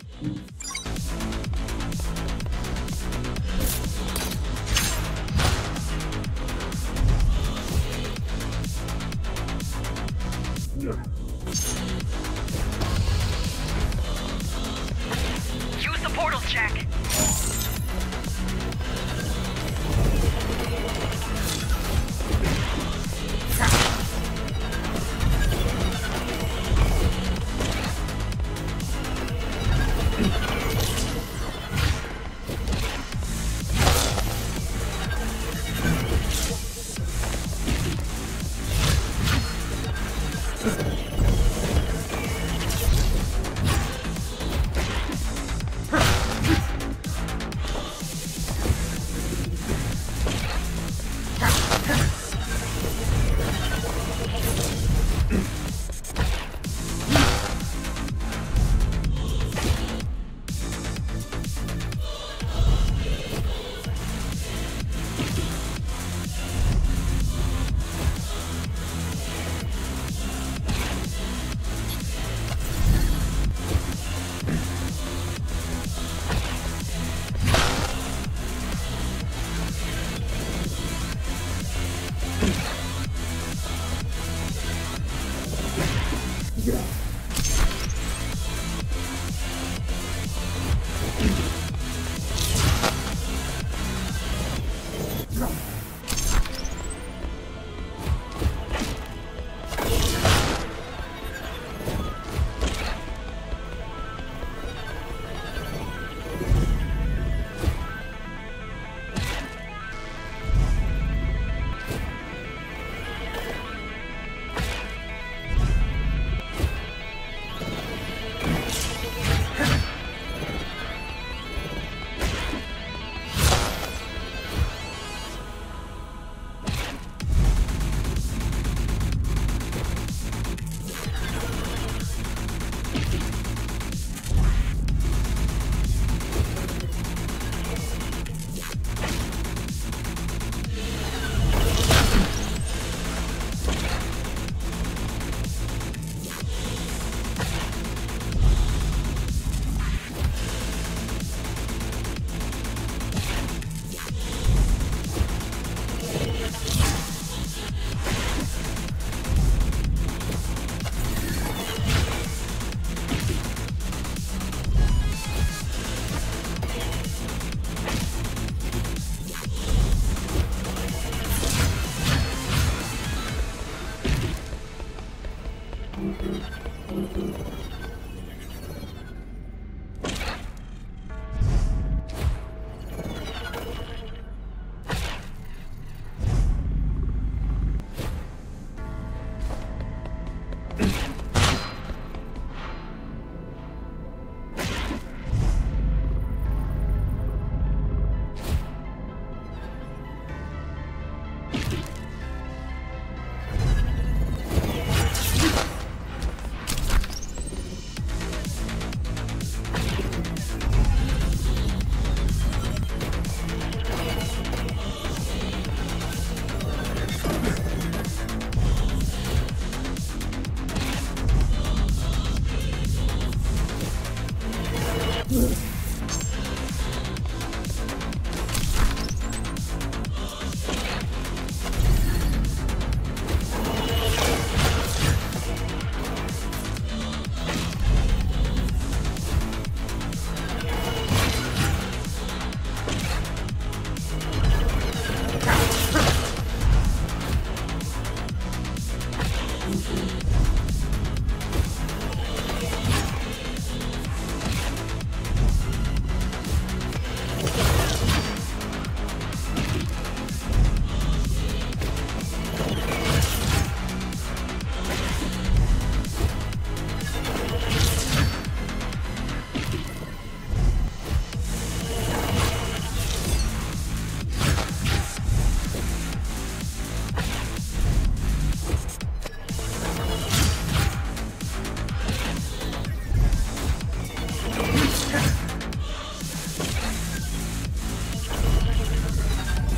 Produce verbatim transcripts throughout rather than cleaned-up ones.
Use the portal check.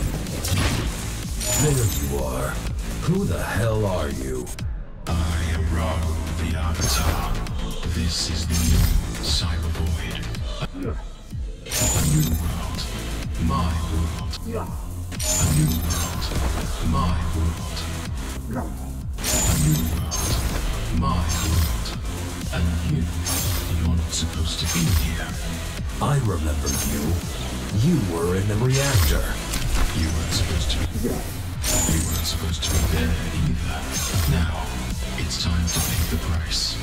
There you are. Who the hell are you? I am Rago the Avatar. This is the new Cyber Void. A new world. My world. A new world. My world. A new world. My world. And you, you're not supposed to be here. I remember you. You were in the reactor. You weren't supposed to be there. You weren't supposed to be there either. Now, it's time to pay the price.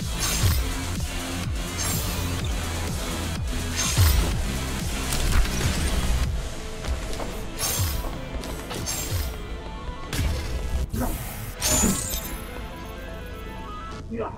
Yeah.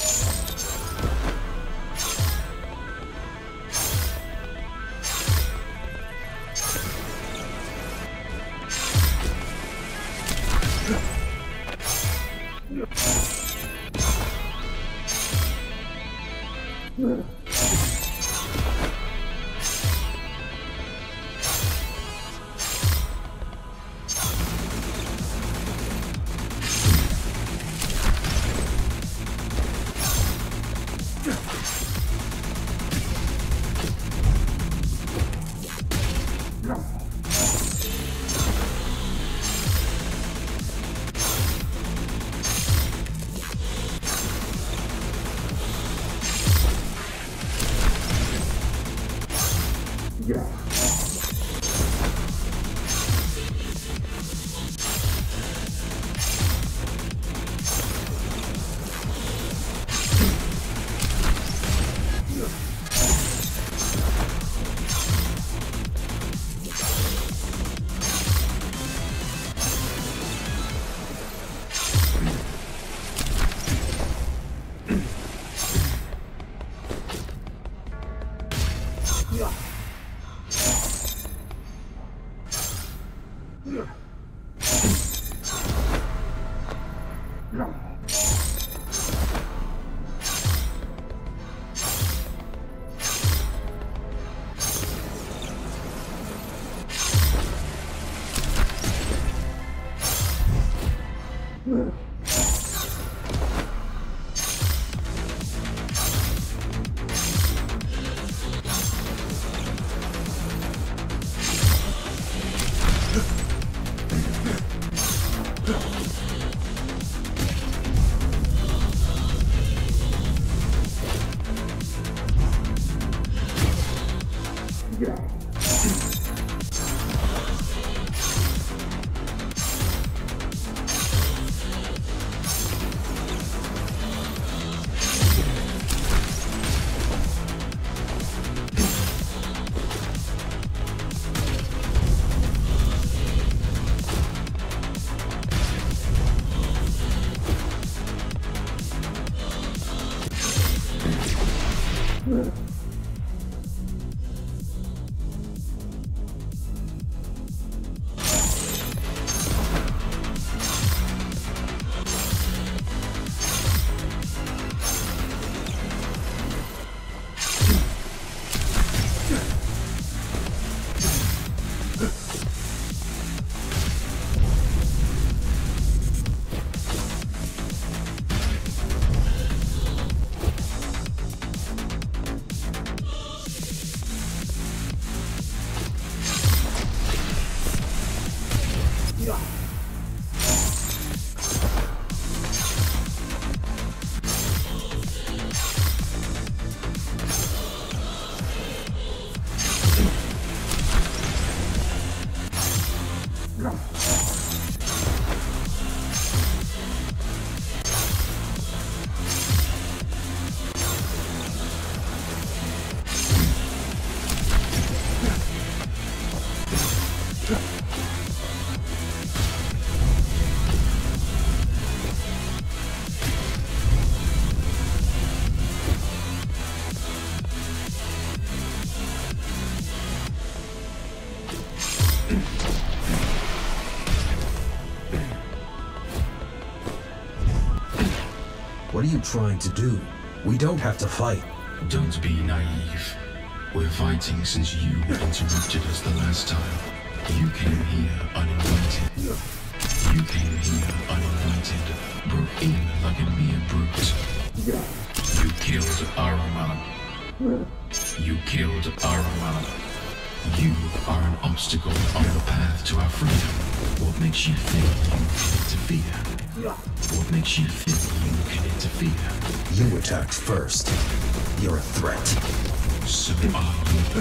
What are you trying to do? We don't have to fight. Don't be naive. We're fighting since you interrupted us the last time. You came here uninvited. You came here uninvited, broke in like a mere brute. You killed Aruman. You killed Aruman. You are an obstacle on the path to our freedom. What makes you think you can interfere? What makes you think you can interfere? You attacked first. You're a threat. So are you.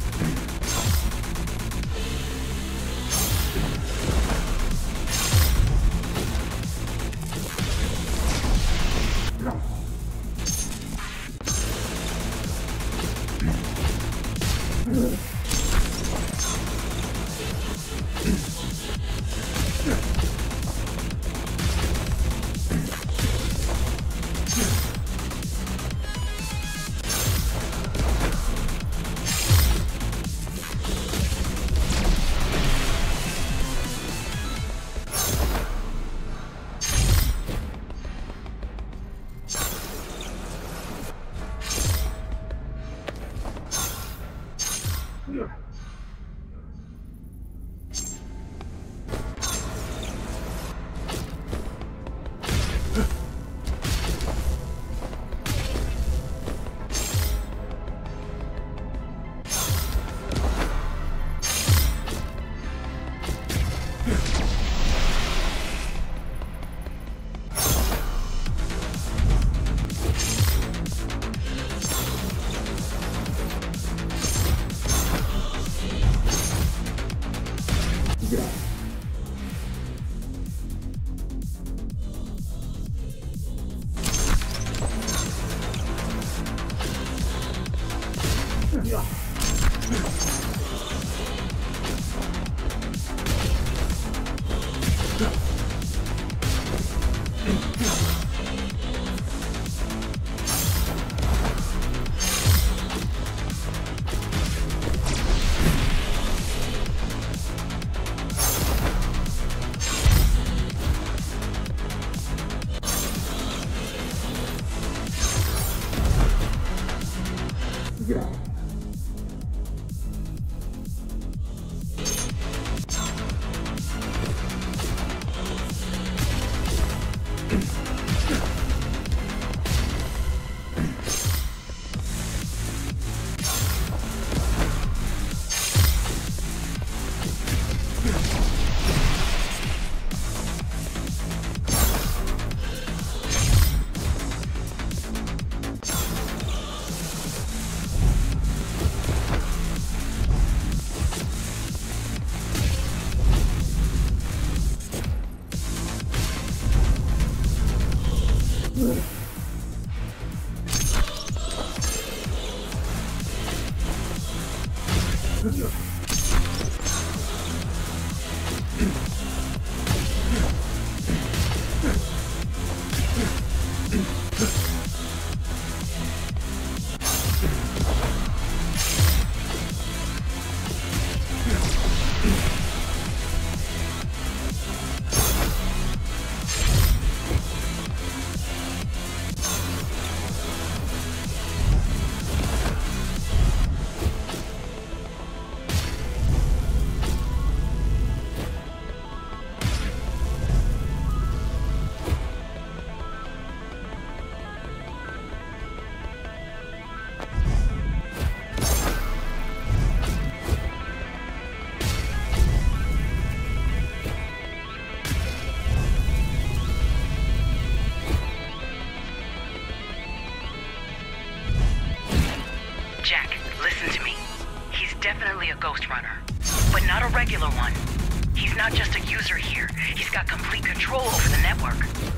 Definitely a Ghostrunner, but not a regular one. He's not just a user here. He's got complete control over the network.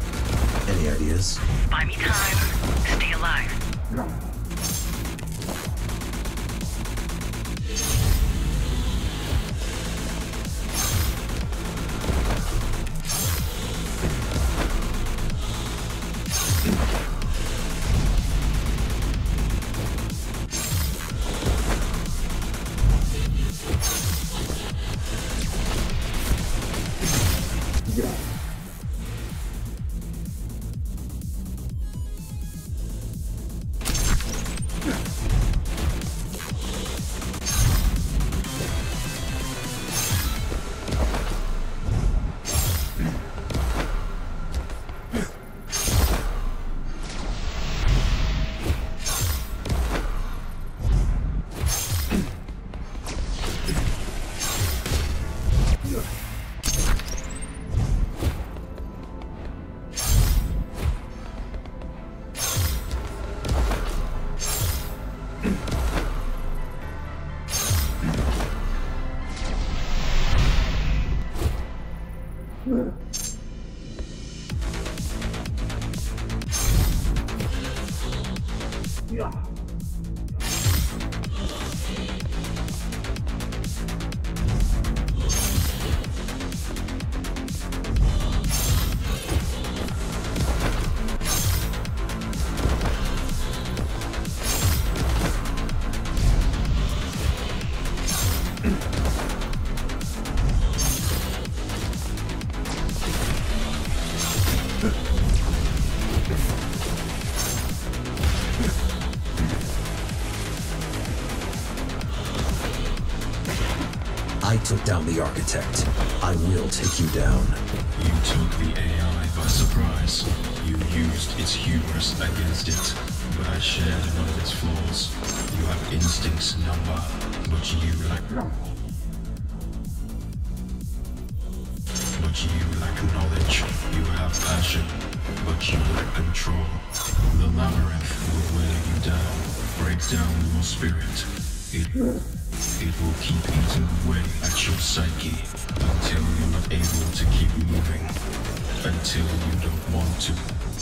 Any ideas? Buy me time. Stay alive. I took down the architect. I will take you down. You took the A I by surprise. You used its hubris against it, but I shared none of its flaws. You have instincts, number, but you lack... But you lack knowledge. You have passion, but you lack control. The labyrinth will wear you down, break down your spirit. It... It will keep eating away at your psyche until you're not able to keep moving, until you don't want to.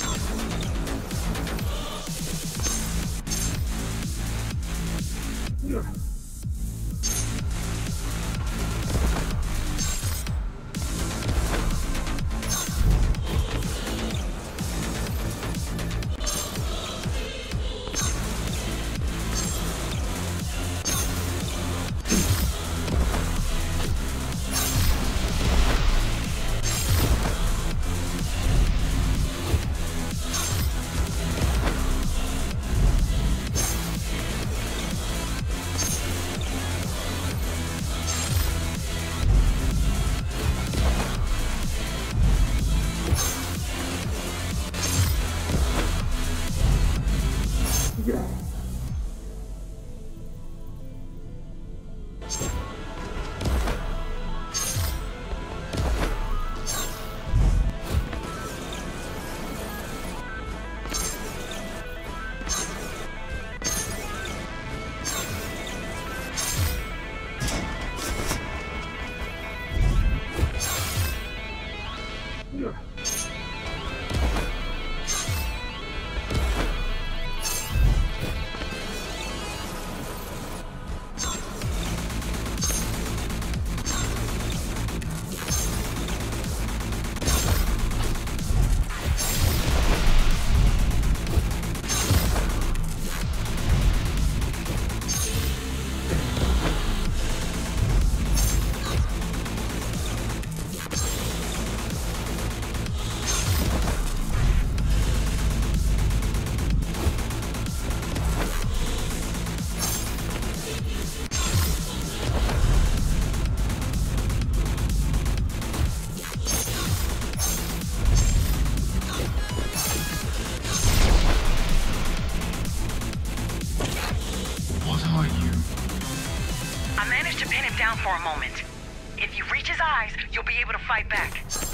Down for a moment. If you reach his eyes, you'll be able to fight back.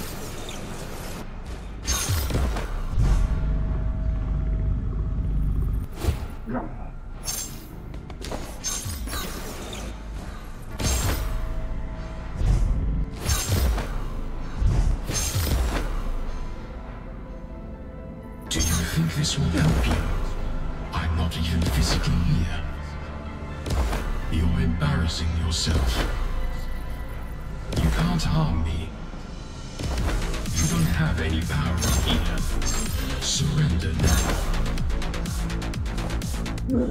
Do you think this will help you? I'm not even physically here. You're embarrassing yourself. You can't harm me. You don't have any power here. Surrender now.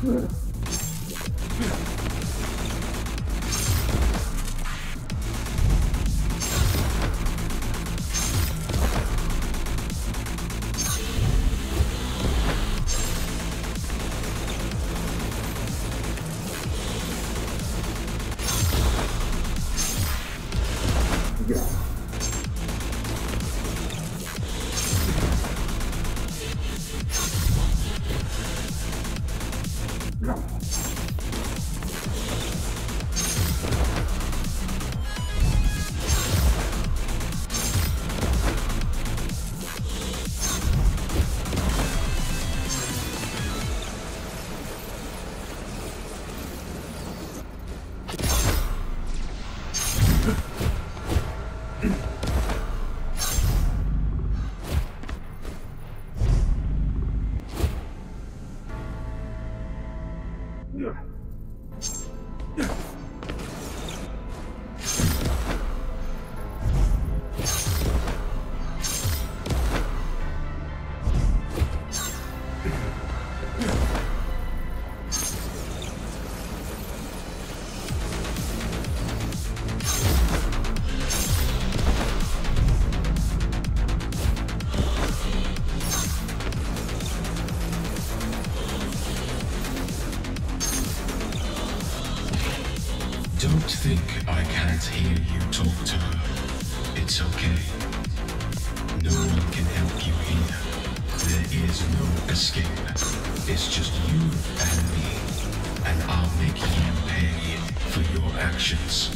Don't think I can't hear you talk to her. It's okay. No one can help you here. There is no escape. It's just you and me. And I'll make you pay for your actions.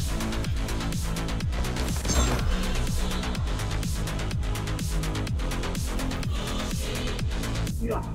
Yeah.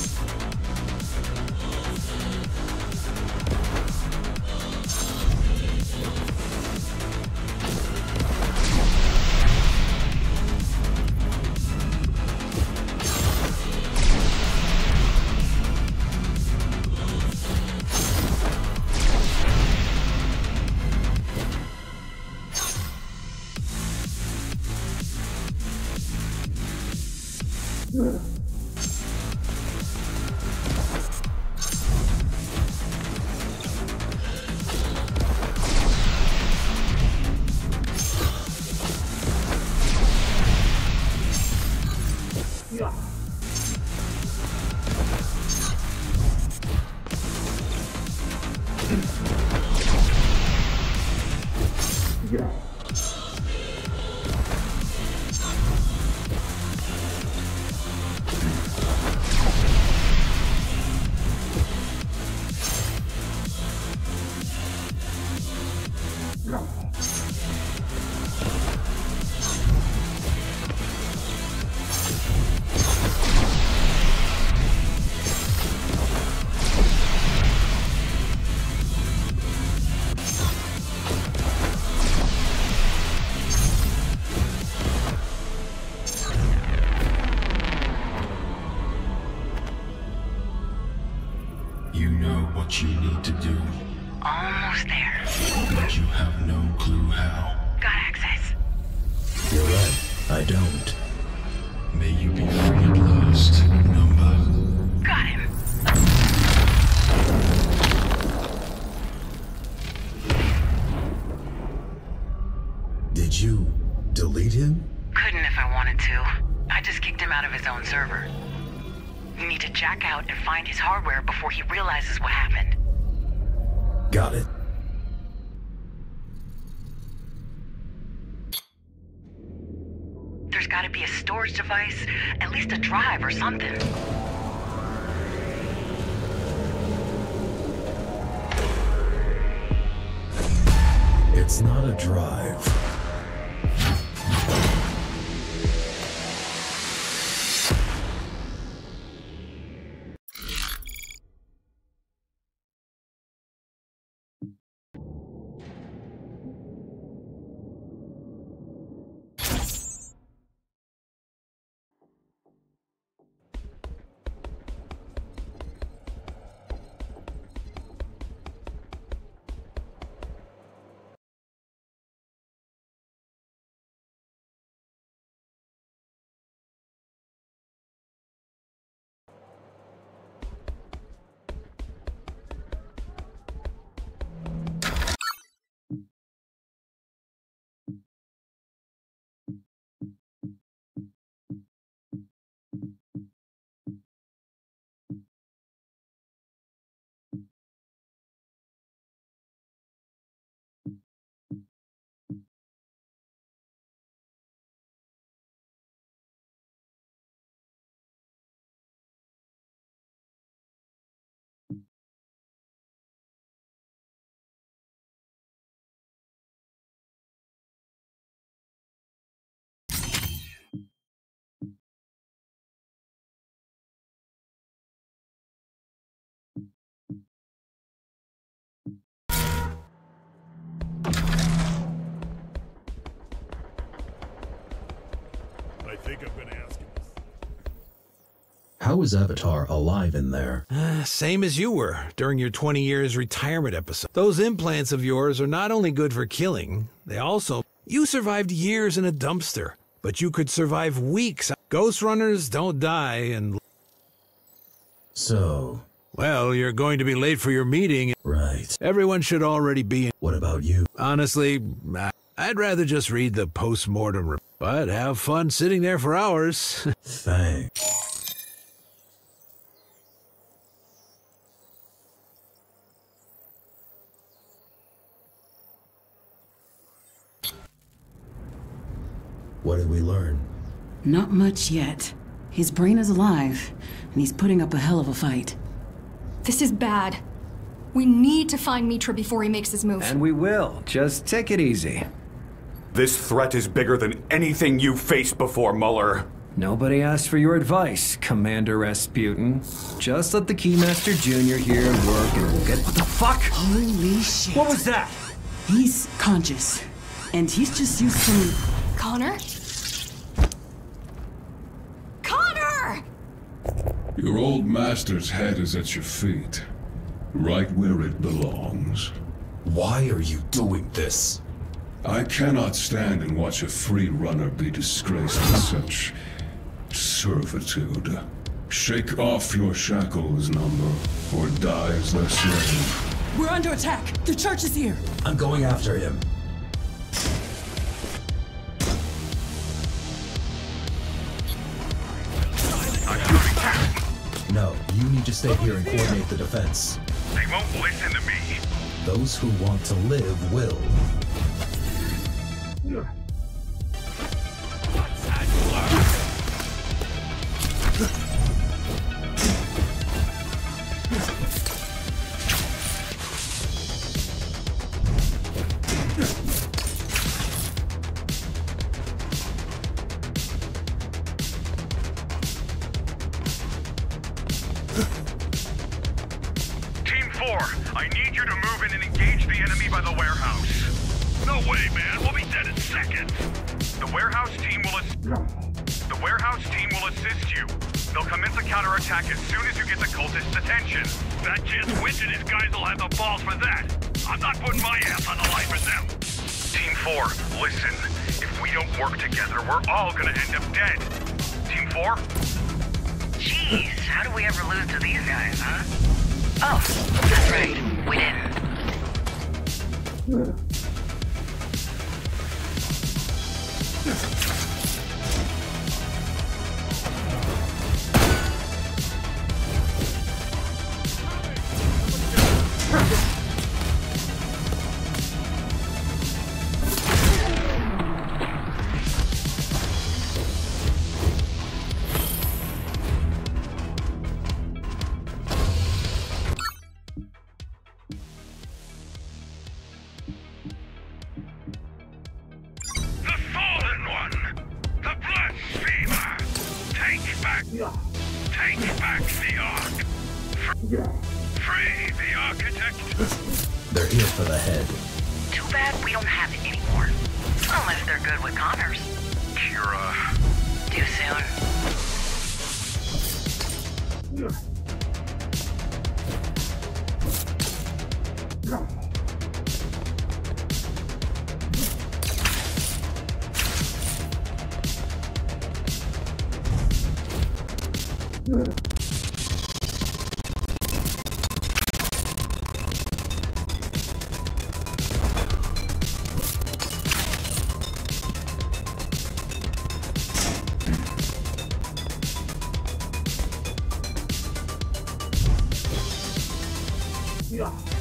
You know what you need to do, Almost there. but you have no clue how. Got access. You're right, I don't. May you be free at last, number. Got him. Did you delete him? Couldn't if I wanted to. I just kicked him out of his own server. You need to jack out and find his hardware before he realizes what happened. Got it. There's gotta be a storage device, at least a drive or something. It's not a drive. I've been asking. How is Avatar alive in there? Uh, same as you were during your twenty years retirement episode. Those implants of yours are not only good for killing, they also... You survived years in a dumpster, but you could survive weeks. Ghostrunners don't die and... So... Well, you're going to be late for your meeting. Right. Everyone should already be in. What about you? Honestly, I'd rather just read the post-mortem report, but have fun sitting there for hours. Thanks. What did we learn? Not much yet. His brain is alive, and he's putting up a hell of a fight. This is bad. We need to find Mitra before he makes his move. And we will. Just take it easy. This threat is bigger than anything you've faced before, Muller. Nobody asked for your advice, Commander Rasputin. Just let the Keymaster Junior here work and we'll get... What the fuck? Holy shit. What was that? He's conscious, and he's just used some... Connor? Connor! Your old master's head is at your feet, right where it belongs. Why are you doing this? I cannot stand and watch a free runner be disgraced with such servitude. Shake off your shackles, number, or die as their slave. We're under attack! The church is here! I'm going after him. No, you need to stay here and coordinate the defense. They won't listen to me. Those who want to live will. Team four, I need you to move in and engage the enemy by the warehouse. No way, man. We'll be dead in seconds. The warehouse team will ass- The warehouse team will assist you. They'll commence a counterattack as soon as you get the cultist's attention. That kid's Witch and his guys will have the balls for that. I'm not putting my ass on the line for them. Team four, listen. If we don't work together, we're all gonna end up dead. Team four? Jeez, how do we ever lose to these guys, huh? Oh, that's right. We didn't. Take back the Ark! Free the Architect! They're here for the head. Too bad we don't have it anymore. Unless they're good with Connors. Kira... Too soon. Yeah.